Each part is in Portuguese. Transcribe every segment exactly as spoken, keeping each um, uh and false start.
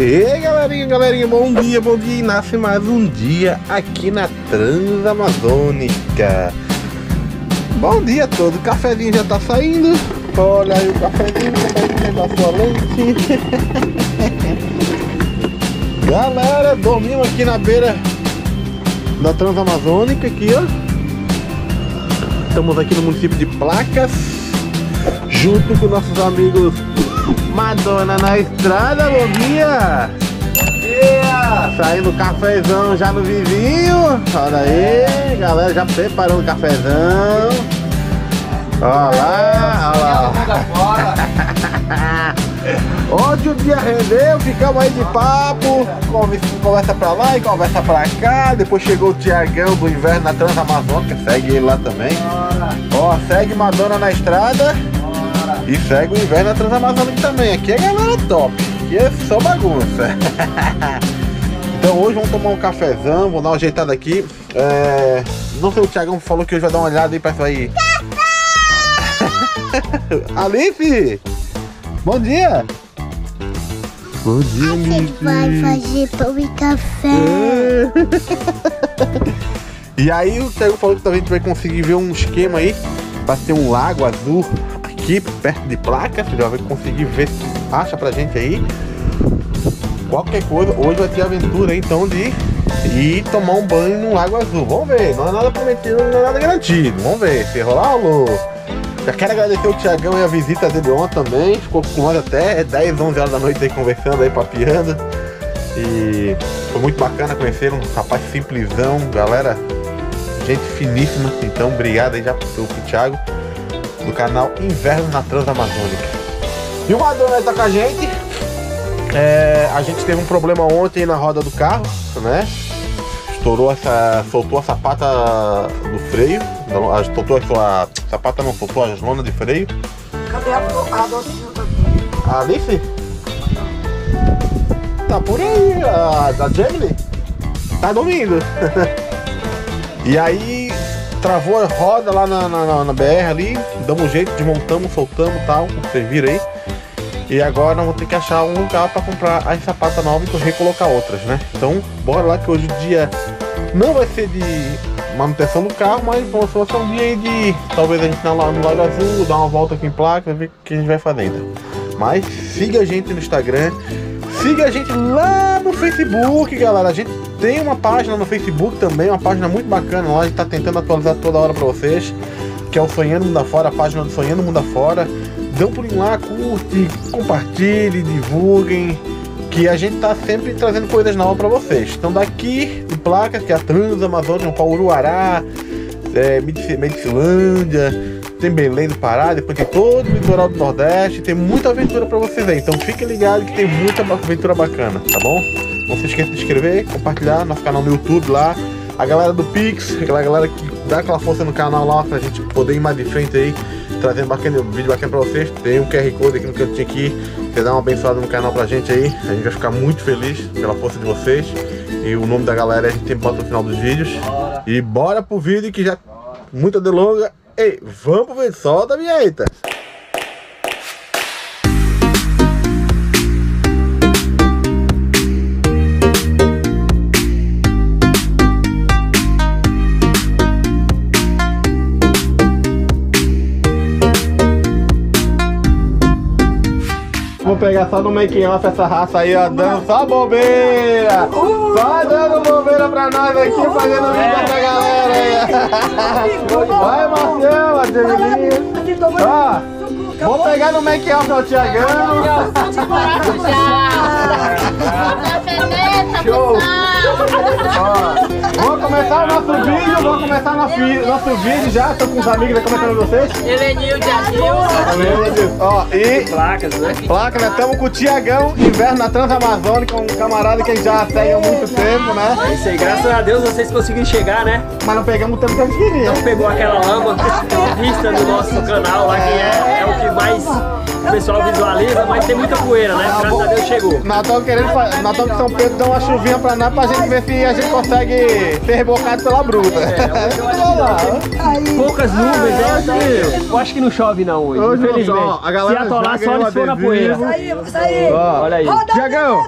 E aí, galerinha, galerinha, bom dia, bom dia. E nasce mais um dia aqui na Transamazônica. Bom dia todo, o cafezinho já tá saindo. Olha aí o cafezinho, o cafezinho da sua leite. Galera, dormimos aqui na beira da Transamazônica, aqui ó. Estamos aqui no município de Placas, junto com nossos amigos Madonna na estrada. Bom dia! Yeah! Saindo o cafezão já no vizinho. Olha aí, galera, já preparando o cafezão. Olha lá, olha lá. Ontem o dia rendeu, ficamos aí de papo, conversa pra lá e conversa pra cá. Depois chegou o Tiagão do Inverno na Transamazônica, segue ele lá também. Ó, segue Madonna na estrada e segue o Inverno na Transamazônica também. Aqui é galera top, aqui é só bagunça. Então hoje vamos tomar um cafezão, vou dar uma ajeitada aqui. É... Não sei, o Tiagão falou que hoje vai dar uma olhada aí pra isso aí. Alice! Bom dia! Bom dia, a gente vai fazer pão e café. E aí o Thiago falou que também a gente vai conseguir ver um esquema aí pra ter um lago azul aqui perto de Placas. Você já vai conseguir ver, acha pra gente aí. Qualquer coisa, hoje vai ter aventura aí, então de ir tomar um banho num lago azul. Vamos ver, não é nada prometido, não é nada garantido. Vamos ver, se rolar, rolou. Já quero agradecer o Tiagão e a visita dele ontem também. Ficou com nós até dez, onze horas da noite aí conversando aí, papeando. E foi muito bacana conhecer um rapaz simplesão, galera, gente finíssima. Então obrigado aí já pro, pro Thiago do canal Inverno na Transamazônica. E o Madonna tá com a gente. É, a gente teve um problema ontem na roda do carro, né? Estourou essa, soltou a sapata do freio. Não, soltou a sua sapata, não soltou as lonas de freio. Cadê a, a docinha daqui? A Alice? Tá por aí, a da Gemini. Tá dormindo. E aí travou a roda lá na, na, na B R ali. Damos um jeito, desmontamos, soltamos e tal. Vocês viram aí. E agora nós vamos ter que achar um lugar para comprar as sapatas novas e recolocar outras, né? Então bora lá que hoje o dia não vai ser de manutenção do carro, mas vai ser um dia aí de talvez a gente ir no Lago Azul, dar uma volta aqui em Placa, ver o que a gente vai fazendo. Mas siga a gente no Instagram, siga a gente lá no Facebook, galera. A gente tem uma página no Facebook também, uma página muito bacana lá, a gente tá tentando atualizar toda hora para vocês, que é o Sonhando Mundo Afora, a página do Sonhando Mundo Afora. Dão por lá, curte, compartilhe, divulguem, que a gente tá sempre trazendo coisas novas para vocês. Então daqui de Placas, que é a Transamazônica, Pauruará, é, Medicilândia, tem Belém do Pará, depois tem todo o litoral do Nordeste, tem muita aventura para vocês aí. Então fiquem ligados que tem muita aventura bacana, tá bom? Não se esqueça de se inscrever, compartilhar nosso canal no YouTube lá. A galera do Pix, aquela galera que dá aquela força no canal lá pra gente poder ir mais de frente aí, trazendo bacana, um vídeo bacana pra vocês. Tem um Q R Code aqui no cantinho aqui. Você dá uma abençoada no canal pra gente aí. A gente vai ficar muito feliz pela força de vocês. E o nome da galera a gente sempre bota no final dos vídeos. Bora. E bora pro vídeo que já muita delonga. Ei, vamos pro vídeo, solta a vinheta. Vou pegar só no making off essa raça aí, ó, dando só bobeira. Só dando bobeira pra nós aqui, fazendo vídeo pra galera aí. Vai, Marcelo, a Gemilinha. Ó, vou pegar no making off do Tiagão. Show! Ó, vamos começar o nosso vídeo, vamos começar nosso, nosso vídeo já, tô com os amigos aí comentando vocês. Elenilde, Adilson. Ó, e Placas, né? Placas, nós estamos com o Tiagão, Inverno na Transamazônica, um camarada que a gente já segue há muito tempo, né? É isso aí, graças a Deus vocês conseguiram chegar, né? Mas não pegamos o tempo que a gente queria. Não pegou aquela lama vista no nosso canal lá, que é, é o que mais o pessoal visualiza, mas tem muita poeira, né? Graças a Deus chegou. Nós estamos querendo, nós estamos com São Pedro dar uma chuvinha pra nós pra gente ver se a gente consegue ser rebocado pela bruta. É, eu acho que poucas nuvens, né? Eu acho que não chove não hoje, Hoje não infelizmente. só, a galera se atolar já só ganhou eles for na poeira. adesivo. Isso aí, isso aí. Ó, olha aí. Tiagão,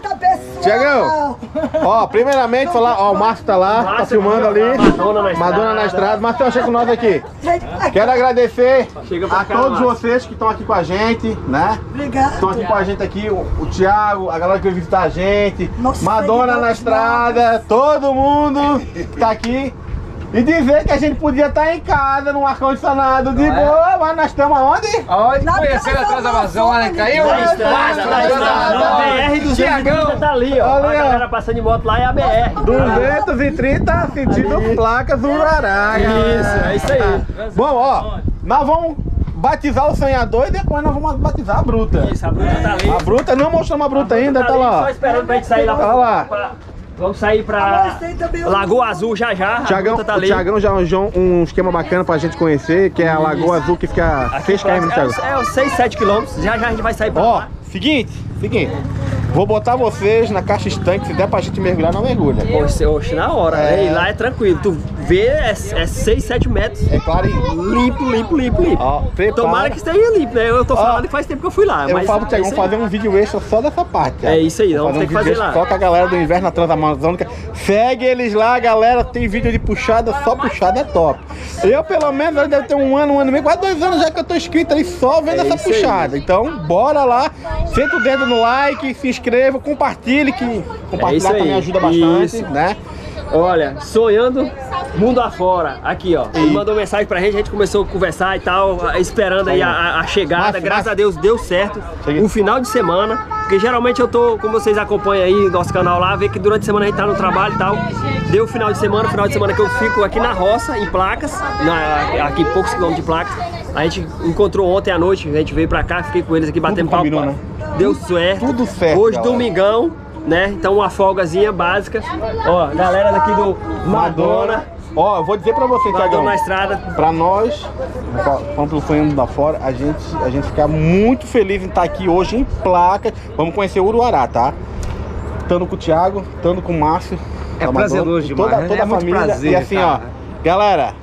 Tiagão, ó, primeiramente falar, ó, o Márcio tá lá, tá Márcio, filmando ali, Madonna na estrada. Madonna na estrada, Márcio chega com nós aqui. Quero agradecer Chega pra a cá, todos Márcio. vocês que estão aqui com a gente, né? Obrigado. Estão aqui com a gente aqui, o, o Thiago, a galera que veio visitar a gente, Nossa, Madonna na seguidores estrada, todo mundo que tá aqui. E dizer que a gente podia estar em casa, num ar-condicionado de boa, mas nós estamos aonde? Onde conheceram a Transamazônica? Caiu? Na estrada, na estrada. A B R duzentos e trinta tá ali, ó. Ali, A ó. galera passando de moto lá é a B R. duzentos e trinta sentido placas Uraraga. Isso, é isso aí. Bom, ó, nós vamos batizar o sonhador e depois nós vamos batizar a bruta. Isso, a bruta tá ali. A bruta, não mostramos a bruta ainda, tá ali, Só lá. esperando pra gente sair lá. Olha lá. pra- Vamos sair pra Lagoa Azul já já. A Tiagão, bruta tá o ali. Tiagão já arranjou um esquema bacana pra gente conhecer, que é a Lagoa Azul, que fica Aqui seis quilômetros, é, Thiago. uns- é uns seis, sete quilômetros. Já já a gente vai sair pra Ó, lá. seguinte, seguinte. Vou botar vocês na caixa estanque, se der pra gente mergulhar, não mergulha. Oxe, oxe, na hora. É. né? E lá é tranquilo. Tu vê, é, é seis, sete metros. É claro, e Limpo, limpo, limpo, limpo. ó, prepara. Tomara que esteja limpo, né? Eu tô falando Ó, que faz tempo que eu fui lá. Eu mas falo pro Thiago, é vamos isso aí. fazer um vídeo extra só dessa parte. Thiago. É isso aí, vamos ter que um vídeo fazer extra lá. Só com a galera do Inverno na Transamazônica. Segue eles lá, galera. Tem vídeo de puxada, só puxada é top. Eu, pelo menos, eu deve ter um ano, um ano e meio, quase dois anos já que eu tô inscrito ali só vendo É essa isso aí. puxada. Então, bora lá. Senta o dedo no like, se inscreva, compartilhe, que É isso compartilhar aí. também ajuda bastante, Isso. né? Olha, sonhando mundo afora. Aqui, ó. Ele mandou mensagem pra gente, a gente começou a conversar e tal, esperando aí a, a- a chegada. Márcio, Graças Márcio. a Deus deu certo. Cheguei. Um final de semana. Porque geralmente eu tô, como vocês acompanham aí nosso canal lá, vê que durante a semana a gente tá no trabalho e tal. Deu final de semana, final de semana que eu fico aqui na roça, em placas, na, aqui poucos quilômetros de placas. A gente encontrou ontem à noite, a gente veio pra cá, fiquei com eles aqui batendo papo. combinou, né? Deu certo. Tudo certo, Hoje, galera. domingão, né? Então uma folgazinha básica. Ó, galera daqui do Madonna. Ó, eu vou dizer pra você, Madonna Thiagão. na estrada. Pra nós, falando pelo sonho da fora, a gente, a gente fica muito feliz em estar aqui hoje em Placas. Vamos conhecer o Uruará, tá? Estando com o Thiago, estando com o Márcio. É da prazeroso Madonna, demais, Toda, toda é a muito família. prazer, e assim, cara. ó, galera,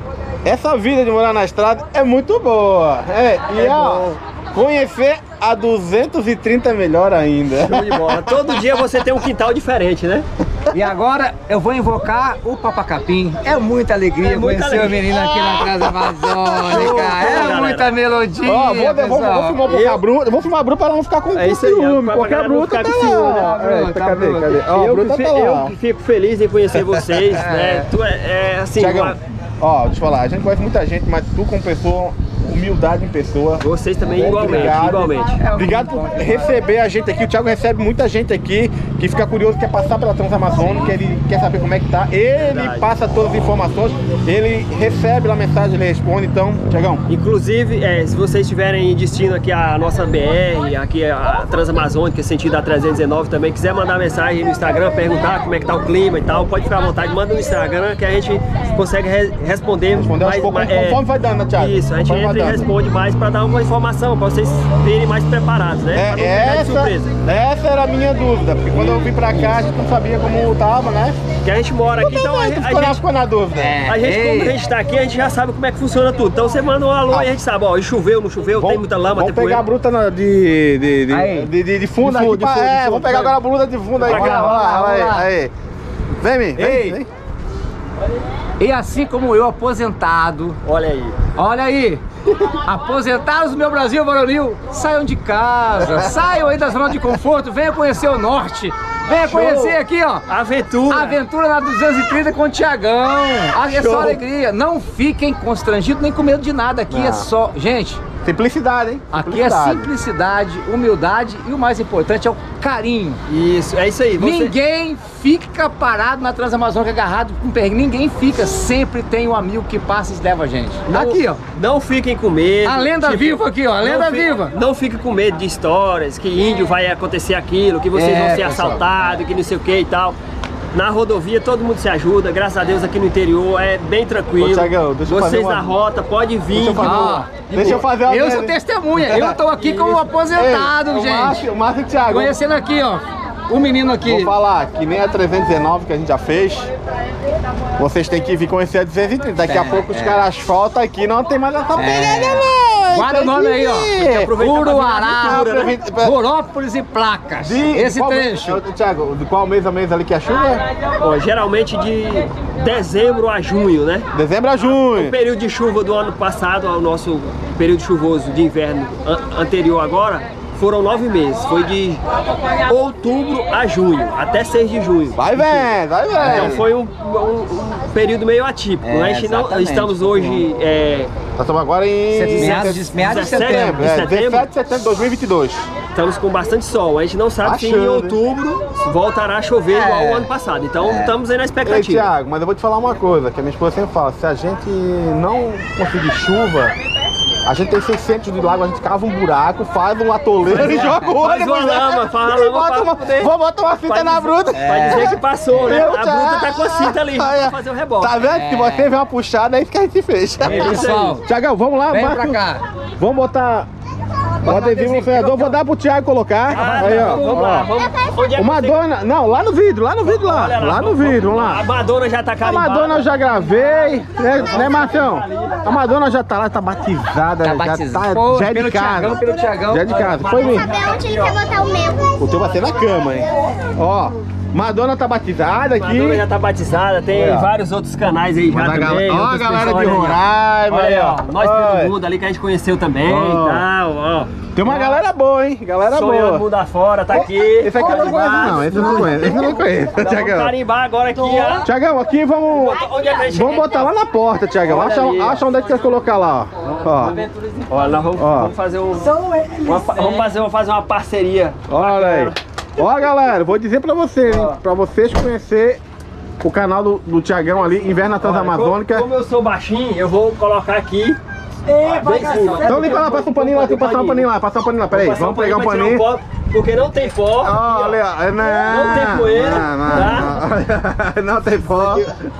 essa vida de morar na estrada é muito boa. É, e ó, conhecer a duzentos e trinta é melhor ainda. Show de bola. Todo dia você tem um quintal diferente, né? E agora eu vou invocar o Papacapim. É muita alegria É muita conhecer alegria. o menino aqui na Transamazônica. É galera. muita melodia, Ó, vou, vou, vou, vou pessoal. filmar um pouco a Bruta, eu vou filmar a Bruta pra ela não ficar com É isso aí, ciúme, pra porque a galera não Bruta ficar tá com ciúme, lá. né? Eita, Tá, cadê, Bruta. cadê? Ó, a eu, Bruta que, tá fi- eu lá. que fico feliz em conhecer vocês, né? Tu é, é assim, Thiagão, uma- ó, deixa eu falar, a gente conhece muita gente, mas tu como pessoa, humildade em pessoa. vocês também igualmente, Obrigado. igualmente. Obrigado por receber a gente aqui. O Thiago recebe muita gente aqui que fica curioso, quer passar pela Transamazônica, ele quer saber como é que tá. Ele Verdade. passa todas as informações, ele recebe lá a mensagem, ele responde. Então, Thiagão, Inclusive, é, se vocês tiverem destino aqui a nossa B R, aqui a Transamazônica, sentido a trezentos e dezenove também, quiser mandar mensagem no Instagram, perguntar como é que tá o clima e tal, pode ficar à vontade, manda no Instagram que a gente consegue re- responder. respondeu aos mais, poucos, mais- é, conforme vai dando, né, Thiago? Isso, a gente Conforme vai entra e dando. responde mais pra dar uma informação, pra vocês virem mais preparados, né? Pra não É, pegar de essa, surpresa. essa era a minha dúvida, porque quando eu vim pra cá, a gente não sabia como tava, né? Que a gente mora aqui, então a, tu a ficou, na- gente. ficou na dúvida. É. A gente, Ei. como a gente tá aqui, a gente já sabe como é que funciona tudo. Então você manda um alô e a gente sabe, ó, e choveu, não choveu, tem muita lama, vamos tem pegar a poeira. bruta na- de, de, de, Aí. de, de, de fundo De aqui. fundo, de pra- fundo, de é, fundo, vamos pegar vai. agora a bruta de fundo aí. Pra cá, Vamos lá, vamos aí, lá. aí. Vem, vem, vem. Ei. vem. E assim como eu, aposentado, Olha aí. olha aí, aposentados do meu Brasil varonil, saiam de casa, saiam aí da zona de conforto, venham conhecer o norte, venha Show. conhecer aqui, ó, Aventura. Aventura na duzentos e trinta com o Thiagão. Aqui é Show. só alegria. Não fiquem constrangidos nem com medo de nada. Aqui Não. é só. Gente, Simplicidade, hein? aqui é simplicidade, humildade e o mais importante é o carinho. Isso, é isso aí. Você... Ninguém fica parado na Transamazônica agarrado com perrengue. Ninguém fica. Sempre tem um amigo que passa e leva a gente. Não- Aqui, ó. Não fiquem com medo. A lenda viva aqui, ó. A lenda não fi- viva. Não fiquem com medo de histórias, que índio vai acontecer aquilo, que vocês É, vão ser pessoal. assaltados, que não sei o que e tal. Na rodovia todo mundo se ajuda, graças a Deus aqui no interior é bem tranquilo. Ô, Thiagão, deixa eu Vocês fazer na uma- rota, pode vir. Deixa eu fazer, Ah, uma... Deixa eu fazer uma... Eu sou testemunha, eu tô aqui como aposentado, Ei, o gente. Márcio, o Márcio e o Thiago. Conhecendo aqui, ó, o menino aqui. Vou falar, que nem a trezentos e dezenove que a gente já fez. Vocês têm que vir conhecer a duzentos e trinta. Daqui a É, pouco os é. caras asfaltam aqui, não tem mais essa pegada, É. não. Guarda o nome aí, ó. Tem que aproveitar pra vir na Uruará, aventura, né? Borópolis e Placas. De, Esse de qual trecho. Mês, Thiago, de qual mês a mês ali que é chuva? Ó, geralmente de dezembro a junho, né? Dezembro a O junho. período de chuva do ano passado ao nosso período chuvoso de inverno an- anterior agora foram nove meses. Foi de outubro a junho, até seis de junho. Vai vendo, vai vendo. Então foi um, um- um período meio atípico. É, né? A gente não, exatamente. estamos hoje é, Nós estamos agora em... Meados de, meados de dezessete, setembro. É, setembro. dezessete de setembro de dois mil e vinte e dois. estamos com bastante sol. A gente não sabe se em Achando, outubro voltará a chover É. igual o ano passado. Então estamos aí na Ei, expectativa. Thiago, mas eu vou te falar uma coisa, que a minha esposa sempre fala, se a gente não conseguir chuva, a gente tem seiscentos de lago, a gente cava um buraco, faz um atoleiro e joga o Faz uma ônibus, né? lama, faz uma E lama bota pra uma, poder- vou botar uma fita Pra na dizer- bruta. Pra dizer que passou, né? Eu, A bruta tá com a cinta ali, Aí, pra fazer o reboque. Tá vendo? Se você vê uma puxada, é isso que a gente fez. Ei, pessoal, Thiagão, vamos lá, vem Marco. pra cá. Vamos botar o adesivo no freador, vou dar pro Thiago colocar. Ah, Aí, tá, ó. vamos lá, ó. vamos. Onde é que O Madonna, não, lá no vidro, lá no vidro lá. Olha Lá no vamos- vidro, vamos A lá. Madonna já tá A carimbada. Madonna eu já gravei, né, né Marcião? A Madonna já tá lá, tá batizada, Tá já batizado. tá, já é de pelo casa. Thiagão, pelo Thiagão. Já é de casa, foi mim. Saber onde ele quer botar o meu. O teu vai ser na cama, hein? Ó, Madonna tá batizada A Madonna aqui. já tá batizada, tem Olha. vários outros canais aí já Mas a também. galera- ó a outras galera pessoas de aí, ó. Roraima, Olha aí, ó. Nós Olha. pelo mundo ali que a gente conheceu também Ó. e tal, ó. Tem uma galera boa, hein? Galera Sonhando boa. mundo afora, tá aqui. Esse aqui eu não conheço, não. Esse eu não conheço. Esse eu não conheço, Então vamos Thiagão. carimbar agora aqui, ó. Tiagão, aqui vamos. Onde é que a gente Vamos botar lá na porta, Tiagão. Olha Acha, ali, ó. acha onde é que quer colocar lá, ó. Ó, Ó, nós vamos, Ó. vamos fazer um. São eles. uma pa- vamos fazer, vamos fazer uma parceria. olha aí. Ó, galera, vou dizer pra vocês, hein? Pra vocês conhecer o canal do, do Tiagão ali, Inverno na Transamazônica. Como, como eu sou baixinho, eu vou colocar aqui. Ei, vai Bem em cima. Então limpa lá, passa um paninho lá, tem que passar um paninho lá, passar um paninho lá. Peraí, Vou passar vamos pegar um pra tirar paninho. pó, porque não tem pó. Ó, olha, ó, não, Não tem poeira, não, não, não, não tem pó.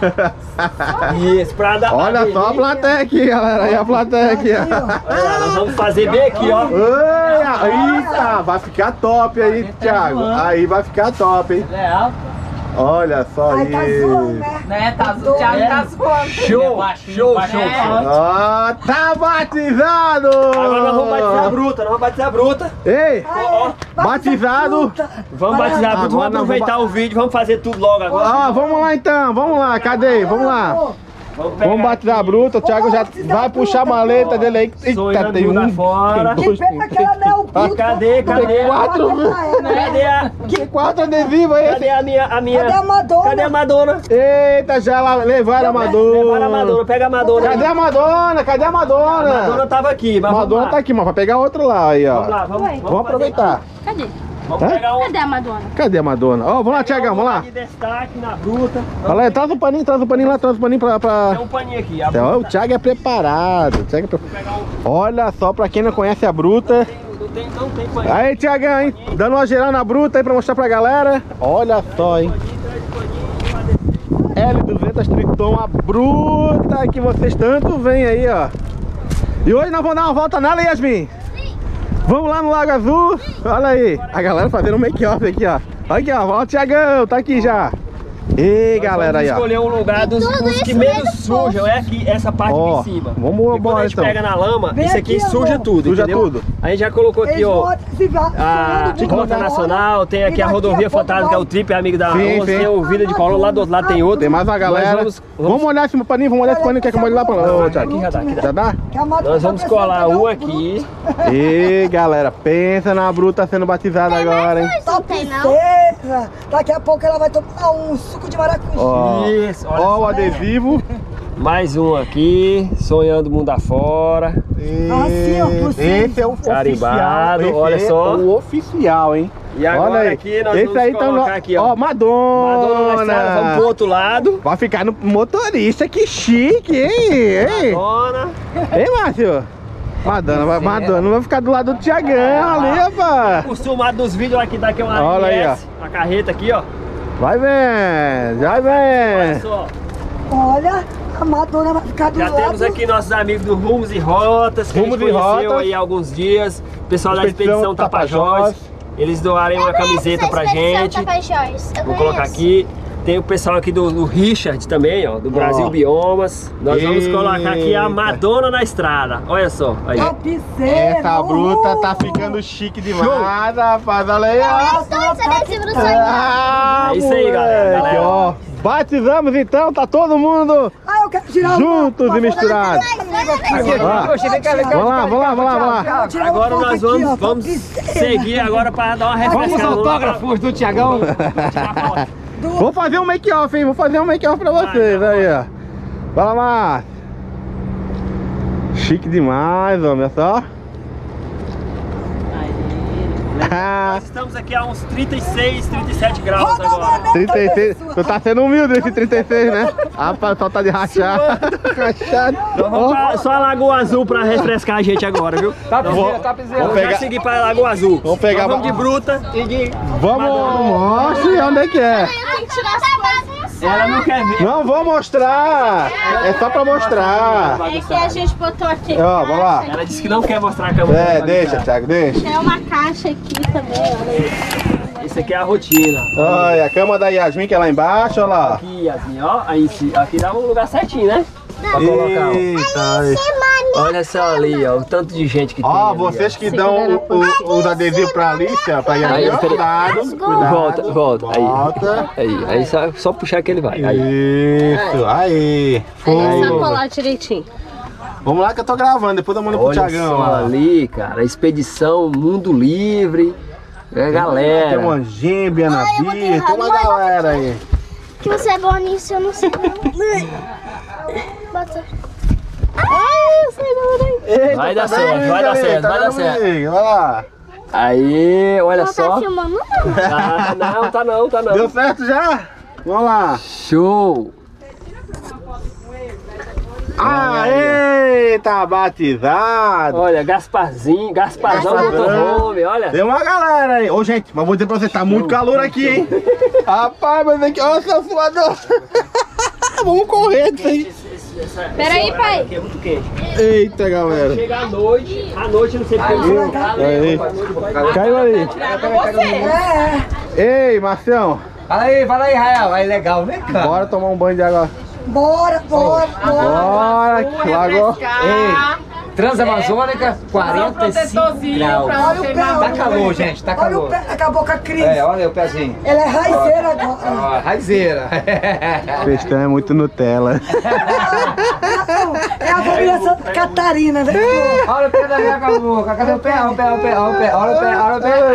Isso, pra dar. Olha só a plateia aqui, galera. Aí a plateia aqui, ó. Olha lá, nós vamos fazer bem aqui, ó. Oi, eita, vai ficar top aí, Thiago. Aí vai ficar top, hein? Olha só Aí tá zoando, isso. né? Né, tá, o Thiago tá zoando. Show, show, show, show. Ó, tá batizado! Agora nós vamos batizar a bruta, nós vamos batizar a bruta. Ei, Ó, batizado. vamos batizar a bruta, Agora vamos nós aproveitar vamos o vídeo, vamos fazer tudo logo agora. Ó, vamos lá então, vamos lá, cadê? Vamos lá. Vamos, pegar Vamos batizar a bruta, o Thiago já vai puxar a maleta dele aí. Eita, Sonhando tem mundo um. afora. tem Que dois, pena que ela não é o bruto. Cadê, cadê? Tem quatro, Cadê a, tem quatro adesivos aí. cadê a minha, a minha... Cadê a Madonna? Cadê a Madonna? Eita, já lá, levaram a Madonna. Levaram a Madonna, pega a Madonna. Cadê a Madonna? Cadê a A Madonna? Madonna tava aqui, mas Madonna vamos lá. tá aqui, mas vai pegar outro lá aí, ó. Vamos lá, vamos, vamos, Vamos aproveitar. Cadê? Vamos Hã? pegar um... Cadê a Madonna? Cadê a Madonna? Ó, vamos lá, Thiagão, vamos lá. De destaque na bruta. Olha aí, traz o paninho, traz o paninho lá, traz o paninho pra... pra... Tem um paninho aqui. A Então, o bruta, Thiago é preparado. O Thiago é pre- pegar um... Olha só, pra quem não conhece a bruta. Não tem, não tem paninho. Aí, Thiagão, hein? Dando uma geral na bruta aí pra mostrar pra galera. Olha só, hein? L duzentos Triton, a bruta que vocês tanto veem aí, ó. E hoje nós vamos dar uma volta nela, Yasmin? Vamos lá no Lago Azul. Olha aí, a galera fazendo um make-off aqui, ó. Olha aqui, ó. Ó, o Thiagão, tá aqui já. Ei, galera aí, Vamos ó. escolher um lugar dos, tudo dos que isso menos mesmo, sujam, é aqui, essa parte Ó, aqui em cima. vamos E quando embora, a gente então. pega na lama, Vem isso aqui, aqui, suja amor. tudo, Suja entendeu? tudo. A gente já colocou aqui, Eles ó, botam- se va- a falando de Rota Madonna, Nacional, tem e aqui a daqui rodovia pouco Fantasma, que é o vai- Trip, é amigo da Sim, Alonso, sim. tem o Vila de Colô, lá do outro lado tem outro. Tem mais uma galera. vamos- Vamos, vamos- olhar esse paninho, vamos olhar esse paninho. Quer que eu molhe lá pra lá? Ô, Thiago. Aqui já dá, aqui dá. Já dá? Que a Madonna Nós vamos tá pensando colar que um não, aqui. Ei, galera, pensa na bruta sendo batizada agora, hein? Tá Não tem, não? princesa. Daqui a pouco ela vai tomar um suco de maracujá. Ó, Isso, olha ó o só. adesivo. Mais um aqui, sonhando mundo afora. Assim, ó, por cima. Esse é o Carimbado, oficial. olha esse só. É o oficial, hein? E agora olha aí. aqui nós esse vamos aí tá no... colocar aqui, ó. Ó, Madonna. Madonna na estrada, vamos pro outro lado. Vai ficar no motorista, que chique, hein? Ei, Madonna. ei Márcio? Madonna, vai, Madonna não vai ficar do lado do Thiagão ali, rapaz. Acostumado nos vídeos aqui, daqui é uma Olha aí, R S, uma carreta aqui, ó. Vai vendo, vai Olha vendo. só. Olha, a Madonna vai ficar do Já lado. temos aqui nossos amigos do Rumos e Rotas, que Rumos a gente e conheceu Rotas. aí há alguns dias. Pessoal da Expedição Expedição Tapajós. Tapajós. Eles doaram uma camiseta pra gente. Vou colocar aqui. Tem o pessoal aqui do, do Richard também, ó, do Brasil Ó. Biomas. Nós vamos Eita. colocar aqui a Madonna na estrada. Olha só, aí. Tapiceiro. Essa bruta tá ficando chique demais, rapaz. Olha aí, ó. Ah, É isso aí, galera. moleque, Galera. ó. Batizamos então, tá todo mundo Ah, eu quero tirar juntos uma, e misturados. Aqui, Ó. poxa, vem cá, vem cá. Vamos lá, vamos lá, vamos lá, vamos lá. Tirar uma Agora foto nós aqui, vamos, ó, vamos tapiceiro. seguir agora para dar uma Vamos os refrescada. autógrafos do Tiagão. Vou fazer um make-off, hein? Vou fazer um make-off pra vocês aí, ó. Fala, Márcio. Chique demais, homem, olha só. Nós estamos aqui a uns trinta e seis, trinta e sete graus agora. trinta e seis, tu tá sendo humilde esse trinta e seis, né? Rapaz, só tá de rachar. Rachado. Vamos pra, só a Lagoa Azul pra refrescar a gente agora, viu? Tapizeira, tapizeira. Vamos pegar- já seguir pra Lagoa Azul. Vamos pegar- Nós vamos de bruta e de... Vamos, mostre onde é que é. Ela não quer ver. Não vou mostrar. É só pra mostrar. É que a gente botou aqui. Ó, vamos lá. Ela disse que não quer mostrar a câmera. É, deixa, Thiago, deixa. Tem uma caixa aqui também, olha aí. Isso aqui é a rotina. Olha, a cama da Yasmin que é lá embaixo, olha lá. Aqui, Yasmin, ó. Aí, se- aqui dá um lugar certinho, né? Pra colocar, ó. Eita, aí. Olha só ali, ó. O tanto de gente que tem. Ó, ali, vocês que dão o- o- os adesivos pra Alicia, pra Aí, Yasmin, ó, peraí. cuidado, cuidado. Volta, volta. Aí. Volta. Aí, aí só, só puxar que ele vai. Aí. Isso, aí. Foi. É só colar direitinho. Vamos lá que eu tô gravando, depois eu mando pro Olha Thiagão só lá. ali, cara. Expedição Mundo Livre. É, Tem galera. um anjinho, Bianabi, botei tem uma errado. galera aí. Que você é bom nisso, eu não sei. Bota. Ai, eu sei não, Eita, Vai dar tá certo, vendo, vai dar galera? certo, Tá vai dar vendo, certo. amigo? Vai lá. Aí, olha não só. tá filmando, não. Ah, não, tá não, tá não. Deu certo já? Vamos lá. Show! Aê, tá batizado. Olha, Gasparzinho, Gasparzão Gasparzão. motorhome, olha. Tem uma galera aí. Ô, gente, mas vou dizer pra você, tá muito calor aqui, hein? Rapaz, mas aqui, olha seu suador. Vamos correr disso aí. Peraí, pai. Aqui é muito quente. Eita, galera. Chega à noite, à noite não sei porque eu Aí. Caiu ali. Ei, Marcião, Fala aí, fala aí, Rael. Aí, legal, vem cá. bora tomar um banho de água. Bora, bora, bora. Bora, que lagoa. Ei, Transamazônica, quarenta e cinco graus. Olha o pé, Tá olha o calor, pé. gente, tá Olha calor. o pé, acabou com a Cris. É, olha aí o pezinho. Ela é raizeira agora. Ó, raizeira. Pestão é muito Nutella. É a família Santa Catarina, né? Olha o pé da minha cabocla. Cadê o pé? Olha o pé, olha o pé, olha o pé, olha o pé, olha o pé.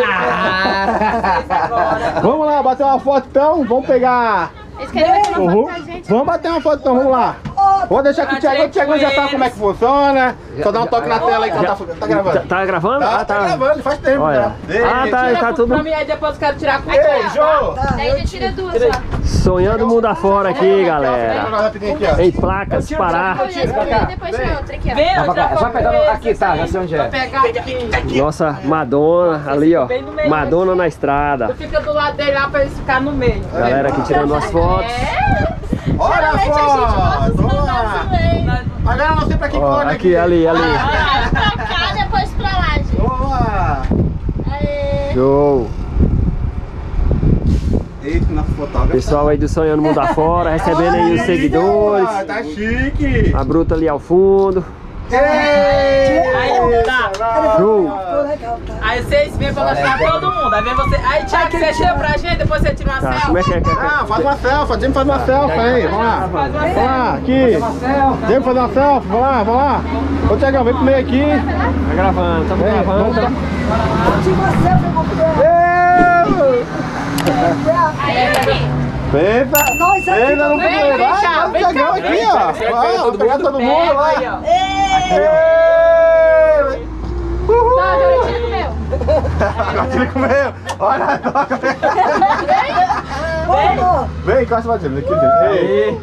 Ah. Vamos lá, bater uma foto então. Vamos pegar. Eles querem bater uma Uhum. foto com a gente. Vamos bater uma foto então, vamos lá. Vou deixar que o Thiago, o Thiago já sabe como é que funciona. Só dá um toque na tela aí que ela tá, tá gravando. Tá, tá gravando? Tá, Ah, tá gravando, faz tempo Olha. já. Ah, tá, tá tudo. Pra mim, aí depois eu quero tirar com Ei, Jô! Daí a gente tira duas, ó. Sonhando mundo afora aqui, galera. Rapidinho aqui, ó. Em placas, Pará. Olha, essa aqui, depois tira outra aqui, ó. Vem, eu já Só pegar no- aqui, tá, já sei onde é. pegar aqui. Nossa Madonna ali, ó. Madonna na estrada. Tu fica do lado dele lá pra eles ficar no meio. Galera aqui tirando as fotos. Olha Geralmente a gente só! bota os Vamos lá! brasileiros. Agora eu não sei pra que Ó, cor aqui, ali, ali. Vai pra cá, depois pra lá, gente. Vamos lá! Aê. Show. Esse nosso fotógrafo. Pessoal aí do Sonhando Mundo Afora, recebendo aí os seguidores. Ah, tá chique! A Bruta ali ao fundo. Ei! Tá. Show. Ficou legal, tá? Aí vocês vêm pra mostrar pra todo mundo. Aí vem você. Aí, Thiago, você tira pra gente, depois você tira uma Tá, selfie. como é que é? que é- Ah, faz uma selfie, a Jamie faz uma selfie aí, vamos lá. Vamos lá, aqui. Jamie fazer uma selfie, vamos lá, vamos lá. Ô Thiagão, vem pro meio aqui. Tá gravando, estamos Vem, gravando. vamos lá. Tira uma selfie, eu vou comer. Pensa, Nós aqui pensa no também. primeiro. vem Vai, cá, vai, vem Thiagão cá, aqui, vem, ó. pega, pega Vai, todo vou pegar mundo. todo mundo lá. Aí, ó. Ei! Uhul! Tá, agora tira o meu. Agora ele comeu. Olha a toca. Vamos. Vem, encosta pra Jamie, aqui, Jamie. Ei!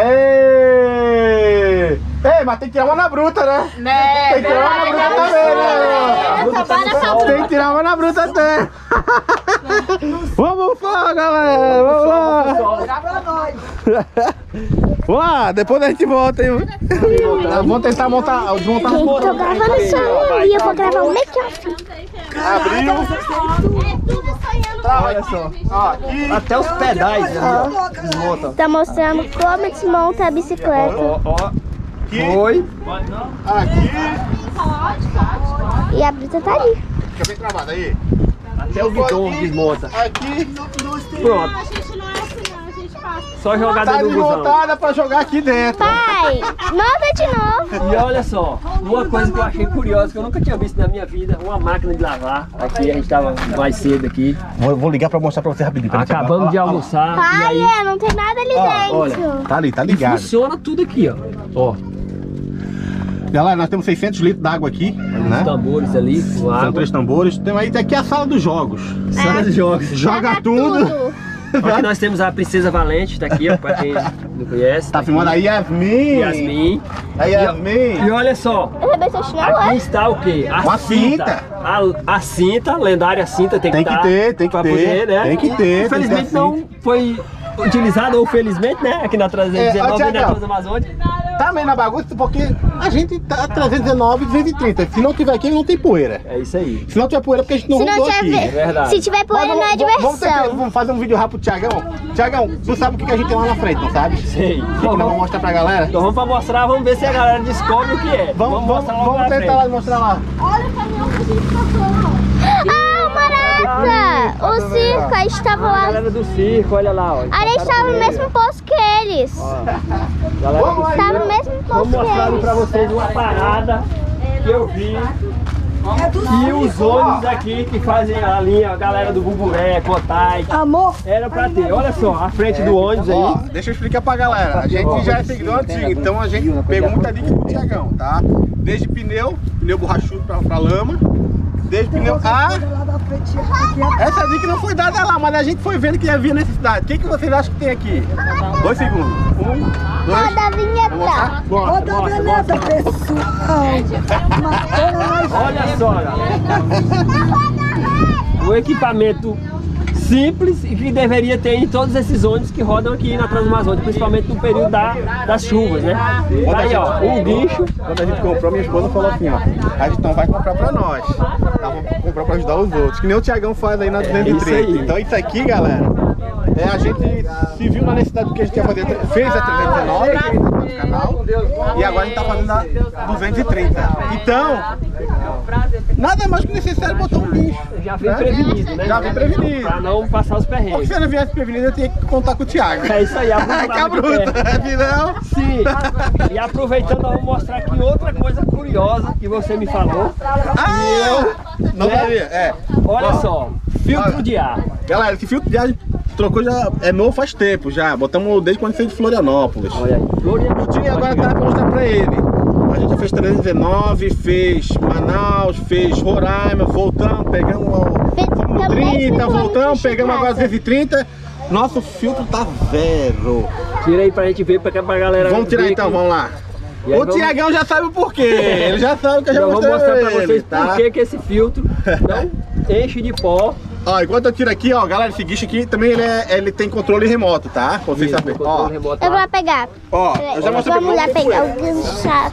Ei! Ei, mas tem que tirar uma na bruta, né? Né? Tem que tirar uma na bruta também, né? Trabalha pra Tem que tirar uma na bruta até. Vamos lá, galera! Vamos lá! Pra nós. Vamos lá, depois a gente volta, hein? Vamos tentar montar, desmontar as Tô motos. gravando só e eu vou gravar o make-off. Abriu. É tudo sonhando. Olha só. Ó, aqui. Até os pedais desmontam. Tá mostrando como desmonta a bicicleta. Ó, ó. Aqui. Foi. Aqui. E a brita tá ali. Fica bem travado aí. Até o guidão desmonta. Aqui. Pronto. A gente não é assim, não. A gente passa. Só jogar Tá dentro do busão. desmontada pra jogar aqui dentro. Pai, monta de novo. E olha só, uma coisa que eu achei curiosa, que eu nunca tinha visto na minha vida, uma máquina de lavar. Aqui, a gente tava mais cedo aqui. Vou, vou ligar pra mostrar pra você rapidinho. pra você Acabamos de ver. Ó, ó, almoçar e Pai, aí é, não tem nada ali dentro. ó, Tá ali, tá ligado. funciona tudo aqui, ó. Ó, Galera, nós temos seiscentos litros d'água aqui, os né? tambores ali, com São água. três tambores. Tem aí, aqui é a sala dos jogos. Sala de jogos. Joga tudo. Aqui nós temos a Princesa Valente, tá aqui, ó, pra quem não conhece. Tá filmando aí Yasmin. Yasmin. Aí Yasmin. E olha só, Eu arrebentei o chinelo, aqui é? está o quê? A Uma cinta. A, a cinta, lendária cinta, tem que, Tem que dar ter, tem que pra ter, poder, né? tem que ter, tem que Infelizmente ter a não foi utilizado, ou felizmente, né? Aqui na trezentos e dezenove, É, ó, né? Thiagão. Transamazônica. Tá meio na bagunça porque a gente tá trezentos e dezenove e duzentos e trinta. Se não tiver aqui, não tem poeira. É isso aí. Se não tiver poeira, é porque a gente não Se não rodou aqui. tiver, É verdade. se tiver poeira, Mas não é vamos- vamos, tentar- diversão. vamos fazer um vídeo rápido pro Thiagão. Thiagão, tu sabe o que que a gente tem lá na frente, não sabe? Sei. O que que nós vamos mostrar pra galera? Então vamos pra mostrar, vamos ver se a galera descobre o que é. Vamos, vamos, mostrar logo vamos na tentar lá frente. mostrar lá. Olha o caminhão que a gente passou. Ah, Marata! O circo, a gente tava A lá. galera do circo, olha lá, ó. A gente tava no mesmo posto que eles. Galera do Tava no mesmo Vou posto que mostrar eles. pra vocês uma parada que eu vi. E os ônibus aqui que fazem a linha, a galera do Buburé, Cotai, Amor, era pra ter. Olha só, a frente do ônibus Ó, aí. deixa eu explicar pra galera. A gente já é seguidor antigo, então a gente pegou muita dica do Thiagão, tá? Desde pneu, pneu borrachudo pra, pra lama, desde pneu A. lá da frente, aqui é Essa dica não foi dada lá, mas a gente foi vendo que havia necessidade. O que, que vocês acham que tem aqui? Dois segundos. Um, dois. Roda a vinheta. Mostrar? Bora. Roda a beleza, pessoal. Matou nós. Olha só, galera. O equipamento simples e que deveria ter em todos esses ônibus que rodam aqui na Transamazônica, principalmente no período da, das chuvas, né? Aí, ó, um guincho. Quando a gente comprou, minha esposa falou assim, ó, a gente não vai comprar pra nós, tá? Vamos comprar pra ajudar os outros, que nem o Thiagão faz aí na duzentos e trinta. isso aí. Então isso aqui, galera, é, a gente se viu na necessidade do que a gente ia fazer, fez a trezentos e dezenove no canal, e agora a gente tá fazendo a duzentos e trinta. Então, nada mais que necessário botar um guincho. Já vem né? prevenido, né? Já vem prevenido. Pra não passar os Porque perrengues. se eu não viesse prevenido, eu tinha que contar com o Thiago. É isso aí, a bruta Que a lava de bruta, pé. aqui não. Sim. E aproveitando, eu vou mostrar aqui outra coisa curiosa que você me falou. Ah, não né? sabia, é. Olha Ó, só, filtro de ar. Galera, esse filtro de ar trocou já, é novo faz tempo já. Botamos desde quando fez de Florianópolis. Olha aí, O Florianópolis. Dinho agora tá pra mostrar pra ele. A gente já fez trezentos e dezenove, fez Manaus, fez Roraima, voltamos, pegamos o Fez fomos no também trinta, esse voltamos, ônibus pegamos de agora casa. duzentos e trinta. Nosso filtro tá zero. Tira aí pra gente ver, pra, pra galera Vamos tirar ver então, que- vamos lá. E aí O vamos- Tiagão já sabe o porquê. Ele já sabe que eu já Eu vou mostrei mostrar pra ele, vocês tá? por que que esse filtro não enche de pó. Ó, enquanto eu tiro aqui, ó, galera, esse guicho aqui também ele, é- ele tem controle remoto, tá? Pra vocês Isso, saberem. controle Ó, remoto Eu lá. vou pegar. ó, eu já mostrei pra Vamos lá vocês. pegar o gancho chato.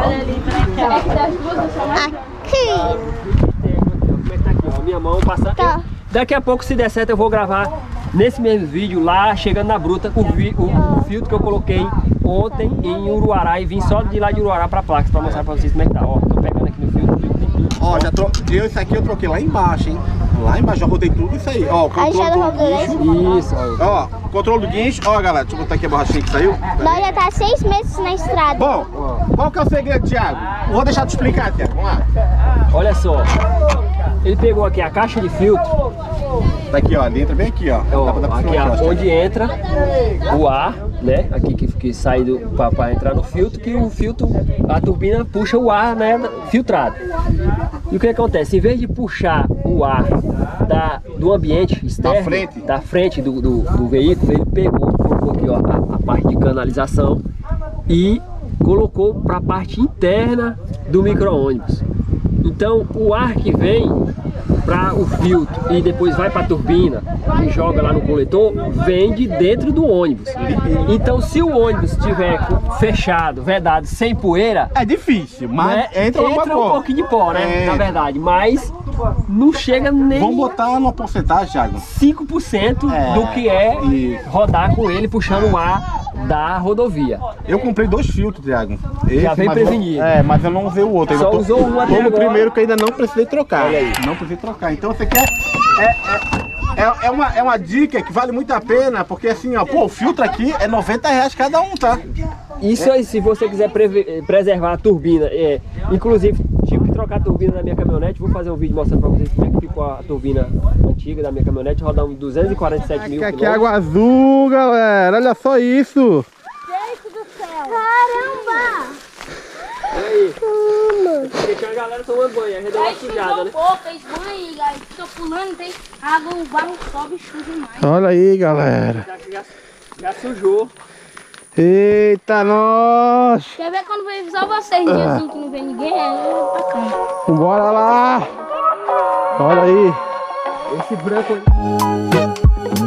Aqui. Como é que tá aqui, ó, minha mão passando. Tá. Daqui a pouco, se der certo, eu vou gravar nesse mesmo vídeo, lá chegando na bruta, o, vi- o- o filtro que eu coloquei ontem em Uruará e vim só de lá de Uruará pra Placas pra mostrar pra vocês como é que tá. Ó, tô pegando aqui no filtro, filtro limpinho. Ó, já tro... eu, isso aqui eu troquei lá embaixo, hein? Lá embaixo, já rodei tudo isso aí. Ó, o Aí já controle do rodou guincho. Isso, ó. Ó, controle do guincho. Ó, galera, deixa eu botar aqui a borrachinha que saiu. Nós já tá seis meses na estrada. Bom, qual que é o segredo, Thiago? Vou deixar te explicar, Thiago. Vamos lá. Olha só, ele pegou aqui a caixa de filtro, Tá aqui, ó. Ele entra bem aqui, ó. ó, Dá pra dar pra aqui filmar ó, aqui, ó. onde entra o ar, né? Aqui que, que sai do, pra, pra entrar no filtro, que o filtro, a turbina puxa o ar, né, filtrado. E o que acontece? Em vez de puxar o ar da, do ambiente externo, Da frente. da frente do, do, do veículo, ele pegou, colocou aqui ó, a, a parte de canalização e colocou para a parte interna do micro-ônibus. Então o ar que vem para o filtro e depois vai para a turbina e joga lá no coletor, vem de dentro do ônibus. Então se o ônibus estiver fechado, vedado, sem poeira, É difícil, mas né, entra, entra um pouquinho de pó, né? É. Na verdade, mas não chega nem Vamos botar numa porcentagem, Thiago. cinco por cento É. do que é E- rodar com ele puxando o ar da rodovia. Eu comprei dois filtros, Thiago. Já vem mas eu- prevenido. É, mas eu não usei o outro. Só Eu tô, usou um até tô no agora. primeiro que ainda não precisei trocar. Olha aí. Não precisei trocar. Então você quer... É, é, é, é uma, é uma dica que vale muito a pena, porque assim, ó, pô, o filtro aqui é noventa reais cada um, tá? Isso aí, se você quiser preve- preservar a turbina, é, inclusive tive que trocar a turbina da minha caminhonete, vou fazer um vídeo mostrando pra vocês como é que ficou a turbina antiga da minha caminhonete, rodando duzentos e quarenta e sete mil Aqui, aqui é quilômetros. água azul, galera. Olha só isso. Gente do céu. Caramba. Olha aí. Deixa a galera tomando banho, aí já deu uma sujada, né? Pô, fez banho e aí fica pulando, tem água, o barro sobe e chuva mais. Olha aí, galera. Já, já, já sujou. Eita, nós. Quer ver quando vem só vocês, um dia assim que não vem ninguém? É pra cá. Bora lá. Olha aí. Esse branco aí.